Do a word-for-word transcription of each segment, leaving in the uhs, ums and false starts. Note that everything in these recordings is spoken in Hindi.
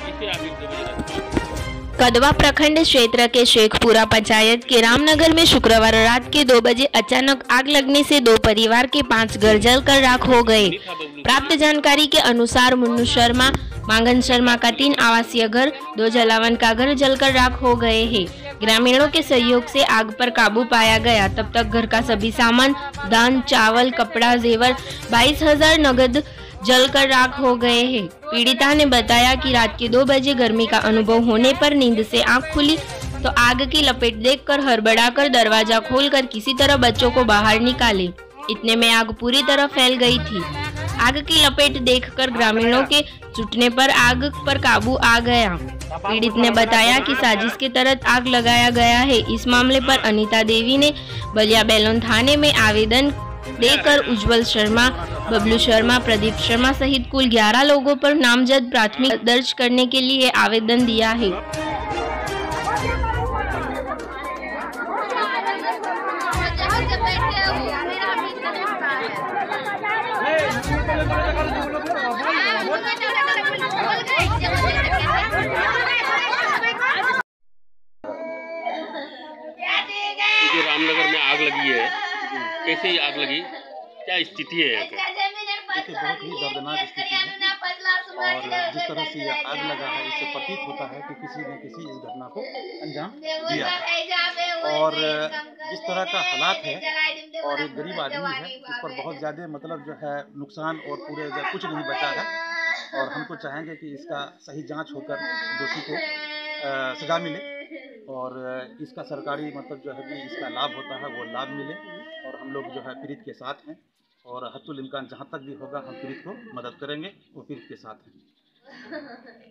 कदवा प्रखंड क्षेत्र के शेखपुरा पंचायत के रामनगर में शुक्रवार रात के दो बजे अचानक आग लगने से दो परिवार के पांच घर जलकर राख हो गए। प्राप्त जानकारी के अनुसार मुन्नू शर्मा, मांगन शर्मा का तीन आवासीय घर, दो जलावन का घर जलकर राख हो गए हैं। ग्रामीणों के सहयोग से आग पर काबू पाया गया। तब तक घर का सभी सामान, दान, चावल, कपड़ा, जेवर, बाईस हजार नगद जलकर राख हो गए हैं। पीड़िता ने बताया कि रात के दो बजे गर्मी का अनुभव होने पर नींद से आंख खुली तो आग की लपेट देखकर हड़बड़ाकर दरवाजा खोलकर किसी तरह बच्चों को बाहर निकाले। इतने में आग पूरी तरह फैल गई थी। आग की लपेट देखकर ग्रामीणों के जुटने पर आग पर काबू आ गया। पीड़ित ने बताया कि साजिश के तहत आग लगाया गया है। इस मामले पर अनीता देवी ने बलिया बैलोन थाने में आवेदन देकर उज्जवल शर्मा, बबलू शर्मा, प्रदीप शर्मा सहित कुल ग्यारह लोगों पर नामजद प्राथमिक दर्ज करने के लिए आवेदन दिया है। जो रामनगर में आग लगी है, कैसे ही आग लगी, क्या स्थिति है यहाँ का? देखिए, बहुत ही दर्दनाक स्थिति है और जिस तरह से यह आग लगा है इससे प्रतीत होता है कि किसी न किसी इस घटना को अंजाम दिया है। और जिस तरह का हालात है और एक गरीब आदमी है, इस पर बहुत ज़्यादा मतलब जो है नुकसान और पूरे कुछ नहीं बचा है। और हमको चाहेंगे कि इसका सही जांच होकर दोषी को सजा मिले और इसका सरकारी मतलब जो है कि इसका लाभ होता है वो लाभ मिले। और हम लोग जो है पीड़ित के साथ हैं और हत्तुल इम्कान जहाँ तक भी होगा हम पीड़ित को मदद करेंगे, वो पीड़ित के साथ हैं।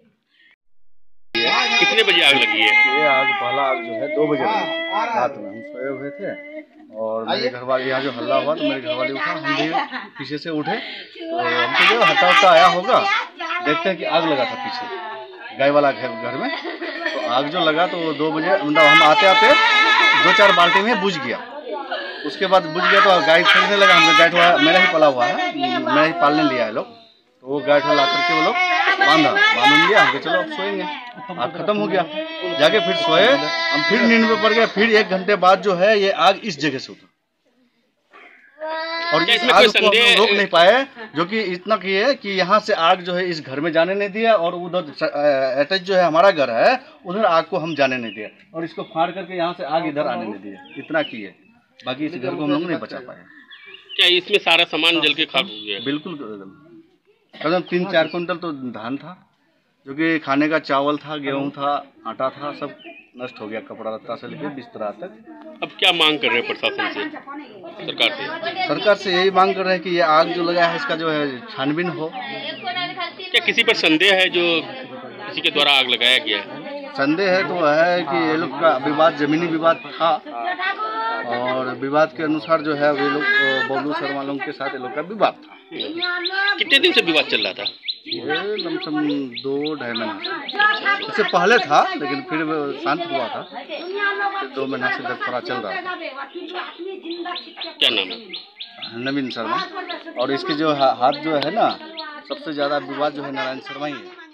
कितने बजे आग लगी है? ये आग पहला आग जो है दो बजे रात में हम सोए हुए थे और मेरे घर वाले यहाँ जो हल्ला हुआ तो मेरे घर वाले उठा, हम भी पीछे से उठे तो हमको जो हटा उठा आया होगा, देखते हैं कि आग लगा था पीछे गाय वाला घर घर में। तो आग जो लगा तो दो बजे मतलब हम आते आते दो चार बाल्टी में बुझ गया। उसके बाद बुझ गया तो गाय फेंकने लगा। हम गाय थोड़ा मेरा ही पला हुआ है, मेरा ही पालने लिया है लोग। तो वो गाय ला करके वो लोग बांधा बांध लिया। हम चलो अब सोएंगे, आग खत्म हो गया। जाके फिर सोए, हम फिर नींद में पड़ गए। फिर एक घंटे बाद जो है ये आग इस जगह से उठा और इस आग को हम रोक नहीं पाए, जो कि इतना की है कि यहाँ से आग जो है इस घर में जाने नहीं दिया और उधर अटैच जो है हमारा घर है उधर आग को हम जाने नहीं दिया और इसको फाड़ करके यहाँ से आग इधर आने नहीं दिया। इतना की है, बाकी इस घर को हम लोग नहीं बचा पाए। क्या इसमें सारा सामान जल के खाक हो गया? बिल्कुल कदम तीन चार कुंटल तो धान था, जो कि खाने का चावल था, गेहूं था, आटा था, सब नष्ट हो गया। कपड़ा लत्ता से लेकर बिस्तरा तक। अब क्या मांग कर रहे हैं प्रशासन से, सरकार से? सरकार से यही मांग कर रहे हैं कि ये आग जो लगा है इसका जो है छानबीन हो। क्या किसी पर संदेह है जो किसी के द्वारा आग लगाया गया है? संदेह है तो है कि ये लोग का विवाद जमीनी विवाद था और विवाद के अनुसार जो है वे लोग बबलू शर्मा लोग के साथ ये लोग का विवाद था। कितने दिन से विवाद चल रहा था? ये लमसम दो ढाई महीने इससे पहले था, लेकिन फिर शांत हुआ था। फिर दो महीना से दरपरा चल रहा था। क्या नाम है? नवीन शर्मा। और इसके जो हाथ जो है ना, सबसे ज्यादा विवाद जो है नारायण शर्मा ही है।